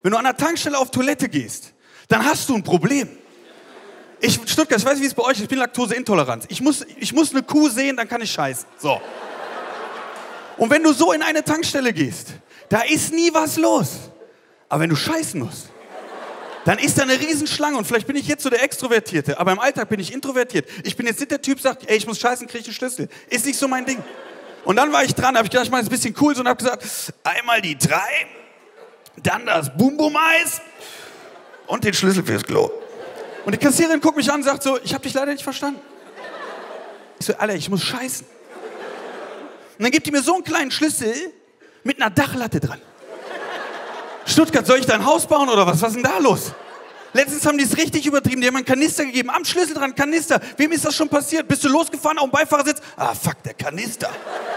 Wenn du an der Tankstelle auf Toilette gehst, dann hast du ein Problem. Stuttgart, ich weiß, wie es bei euch ist, ich bin laktoseintolerant. Ich muss eine Kuh sehen, dann kann ich scheißen. So. Und wenn du so in eine Tankstelle gehst, da ist nie was los. Aber wenn du scheißen musst, dann ist da eine Riesenschlange. Und vielleicht bin ich jetzt so der Extrovertierte, aber im Alltag bin ich introvertiert. Ich bin jetzt nicht der Typ, der sagt, ey, ich muss scheißen, krieg ich einen Schlüssel. Ist nicht so mein Ding. Und dann war ich dran, habe ich gedacht, ich mache es ein bisschen cool so und habe gesagt, einmal die 3, dann das Bum-Bum-Eis und den Schlüssel fürs Klo. Und die Kassiererin guckt mich an und sagt so, ich habe dich leider nicht verstanden. Ich so, Alter, ich muss scheißen. Und dann gibt die mir so einen kleinen Schlüssel mit einer Dachlatte dran. Stuttgart, soll ich da ein Haus bauen oder was? Was ist denn da los? Letztens haben die es richtig übertrieben. Die haben einen Kanister gegeben. Am Schlüssel dran, Kanister. Wem ist das schon passiert? Bist du losgefahren auf dem Beifahrersitz? Ah, fuck, der Kanister.